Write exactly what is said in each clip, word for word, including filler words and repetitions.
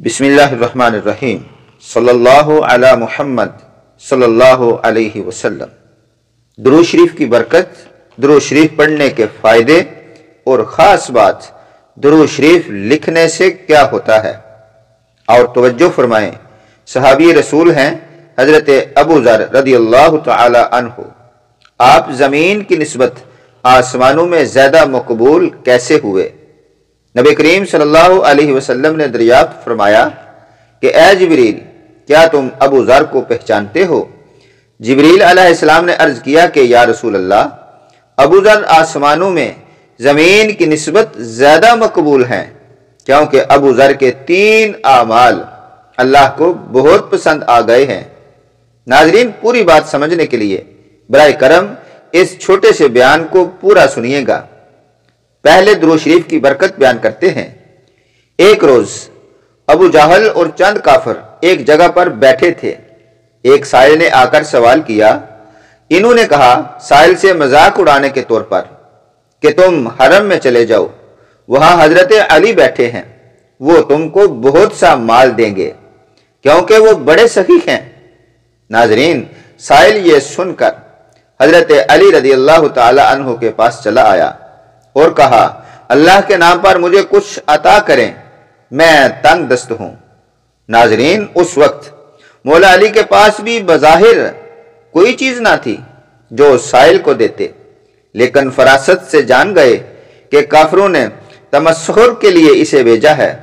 بسم اللہ الرحمن الرحیم صلی اللہ علی محمد صلی اللہ علیہ وسلم۔ درود شریف کی برکت، درود شریف پڑھنے کے فائدے اور خاص بات درود شریف لکھنے سے کیا ہوتا ہے، اور توجہ فرمائیں، صحابی رسول ہیں حضرت ابو ذر رضی اللہ تعالی عنہ۔ آپ زمین کی نسبت آسمانوں میں زیادہ مقبول کیسے ہوئے؟ نبی کریم صلی اللہ علیہ وسلم نے دریافت فرمایا کہ اے جبریل، کیا تم ابو ذر کو پہچانتے ہو؟ جبریل علیہ السلام نے عرض کیا کہ یا رسول اللہ، ابو ذر آسمانوں میں زمین کی نسبت زیادہ مقبول ہیں، کیونکہ ابو ذر کے تین اعمال اللہ کو بہت پسند آ گئے ہیں۔ ناظرین، پوری بات سمجھنے کے لیے برائے کرم اس چھوٹے سے بیان کو پورا سنیے گا۔ پہلے درود شریف کی برکت بیان کرتے ہیں۔ ایک روز ابو جہل اور چند کافر ایک جگہ پر بیٹھے تھے۔ ایک سائل نے آ کر سوال کیا۔ انہوں نے کہا سائل سے مذاق اڑانے کے طور پر کہ تم حرم میں چلے جاؤ، وہاں حضرت علی بیٹھے ہیں، وہ تم کو بہت سا مال دیں گے کیونکہ وہ بڑے سخی ہیں۔ ناظرین، سائل یہ سن کر حضرت علی رضی اللہ تعالی عنہ کے پاس چلا آیا اور کہا اللہ کے نام پر مجھے کچھ عطا کریں، میں تنگ دست ہوں۔ ناظرین، اس وقت مولا علی کے پاس بھی بظاہر کوئی چیز نہ تھی جو سائل کو دیتے، لیکن فراست سے جان گئے کہ کافروں نے تمسخر کے لیے اسے بھیجا ہے۔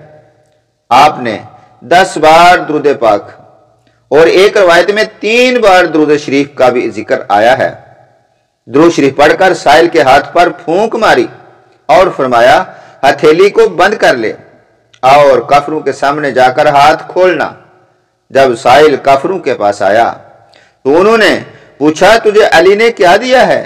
آپ نے دس بار درود پاک اور ایک روایت میں تین بار درود شریف کا بھی ذکر آیا ہے۔ درود شریف پڑھ کر سائل کے ہاتھ پر پھونک ماری اور فرمایا ہتھیلی کو بند کر لے اور کافروں کے سامنے جا کر ہاتھ کھولنا۔ جب سائل کافروں کے پاس آیا تو انہوں نے پوچھا تجھے علی نے کیا دیا ہے؟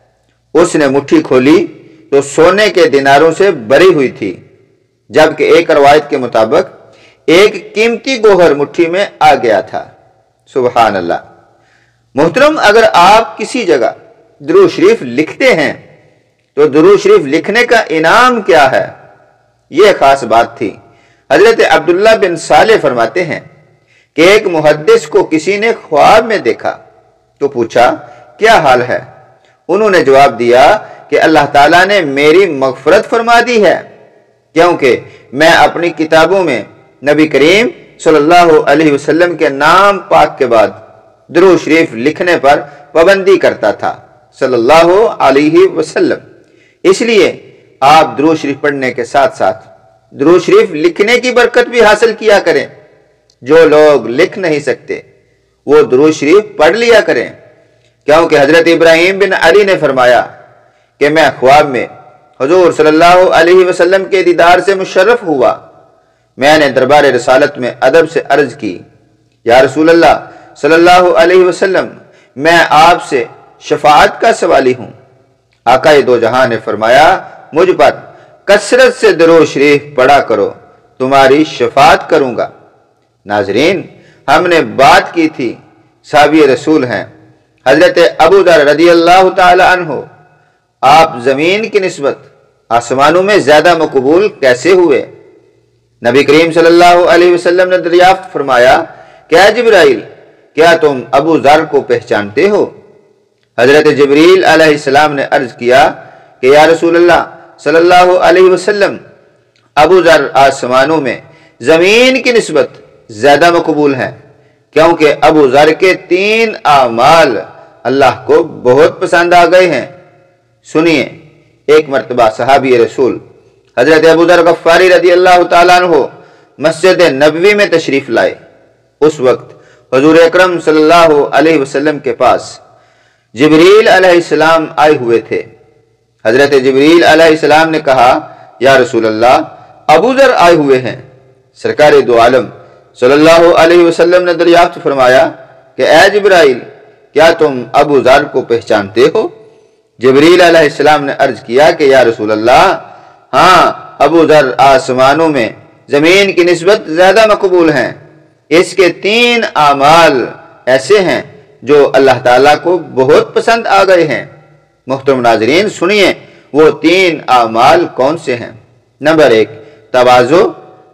اس نے مٹھی کھولی تو سونے کے دیناروں سے بری ہوئی تھی، جبکہ ایک روایت کے مطابق ایک قیمتی گوہر مٹھی میں آ گیا تھا۔ سبحان اللہ۔ محترم، اگر آپ کسی جگہ درود شریف لکھتے ہیں تو درود شریف لکھنے کا انعام کیا ہے؟ یہ خاص بات تھی۔ حضرت عبداللہ بن صالح فرماتے ہیں کہ ایک محدث کو کسی نے خواب میں دیکھا تو پوچھا کیا حال ہے؟ انہوں نے جواب دیا کہ اللہ تعالیٰ نے میری مغفرت فرما دی ہے، کیونکہ میں اپنی کتابوں میں نبی کریم صلی اللہ علیہ وسلم کے نام پاک کے بعد درود شریف لکھنے پر پابندی کرتا تھا صلی اللہ علیہ وسلم۔ اس لیے آپ درود شریف پڑھنے کے ساتھ ساتھ درود شریف لکھنے کی برکت بھی حاصل کیا کریں۔ جو لوگ لکھ نہیں سکتے وہ درود شریف پڑھ لیا کریں، کیونکہ حضرت ابراہیم بن علی نے فرمایا کہ میں خواب میں حضور صلی اللہ علیہ وسلم کے دیدار سے مشرف ہوا۔ میں نے دربار رسالت میں ادب سے عرض کی، یا رسول اللہ صلی اللہ علیہ وسلم، میں آپ سے شفاعت کا سوالی ہوں۔ آقا دو جہاں نے فرمایا مجھ پر کثرت سے درود شریف پڑھا کرو، تمہاری شفاعت کروں گا۔ ناظرین، ہم نے بات کی تھی صحابی رسول ہیں حضرت ابو ذر رضی اللہ تعالی عنہ۔ آپ زمین کی نسبت آسمانوں میں زیادہ مقبول کیسے ہوئے؟ نبی کریم صلی اللہ علیہ وسلم نے دریافت فرمایا کہ اے جبرائیل، کیا تم ابو ذر کو پہچانتے ہو؟ حضرت جبریل علیہ السلام نے عرض کیا کہ یا رسول اللہ صلی اللہ علیہ وسلم، ابو ذر آسمانوں میں زمین کی نسبت زیادہ مقبول ہیں، کیونکہ ابو ذر کے تین اعمال اللہ کو بہت پسند آ گئے ہیں۔ سنیے، ایک مرتبہ صحابی رسول حضرت ابو ذر غفاری رضی اللہ تعالیٰ عنہ مسجد نبوی میں تشریف لائے۔ اس وقت حضور اکرم صلی اللہ علیہ وسلم کے پاس جبریل علیہ السلام آئے ہوئے تھے۔ حضرت جبریل علیہ السلام نے کہا یا رسول اللہ، ابو ذر آئے ہوئے ہیں۔ سرکار دو عالم صلی اللہ علیہ وسلم نے دریافت فرمایا کہ اے جبرائیل، کیا تم ابو ذر کو پہچانتے ہو؟ جبریل علیہ السلام نے عرض کیا کہ یا رسول اللہ، ہاں، ابو ذر آسمانوں میں زمین کی نسبت زیادہ مقبول ہیں، اس کے تین اعمال ایسے ہیں جو اللہ تعالیٰ کو بہت پسند آ گئے ہیں۔ محترم ناظرین، سنیے وہ تین اعمال کون سے ہیں۔ نمبر ایک، تواضع،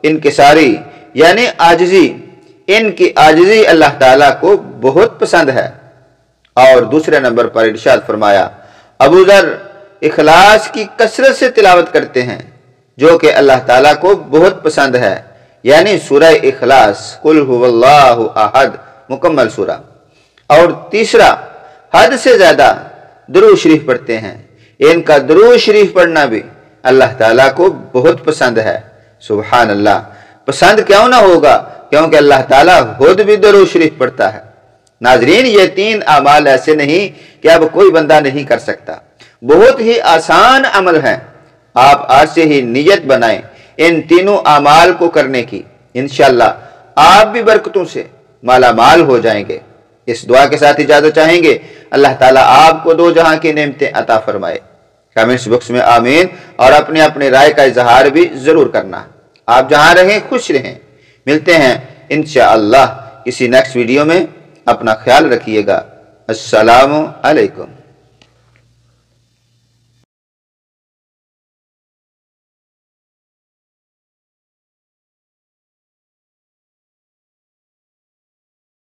इनकिसारी यानी आजिजी, इनकी आजिजी अल्लाह ताला को बहुत पसंद है। और दूसरे नंबर पर इरशाद फरमाया, अबू ज़र इखलास की कसरत से तिलावत करते हैं जो कि अल्लाह ताला को बहुत पसंद है, यानी सूरह इखलास, कुल हुवल्लाहु अहद, मुकम्मल सूरा। और तीसरा, हद से ज्यादा दुरूद शरीफ पढ़ते हैं। इनका दुरूद शरीफ पढ़ना भी अल्लाह ताला को बहुत पसंद है। सुभान अल्लाह, पसंद क्यों ना होगा, क्योंकि अल्लाह ताला खुद भी दुरूद शरीफ पढ़ता है। नाजरीन, ये तीन अमाल ऐसे नहीं कि अब कोई बंदा नहीं कर सकता, बहुत ही आसान अमल है। आप आज से ही नियत बनाएं इन तीनों अमाल को करने की, इंशाअल्लाह आप भी बरकतों से माला माल हो जाएंगे। इस दुआ के साथ इजाजत चाहेंगे, अल्लाह ताला आपको दो जहां की नेमतें अता फरमाए। कमेंट्स बॉक्स में आमीन और अपने अपने राय का इजहार भी जरूर करना। आप जहां रहें खुश रहें। मिलते हैं इंशाअल्लाह किसी नेक्स्ट वीडियो में। अपना ख्याल रखिएगा। अस्सलामु अलैकुम।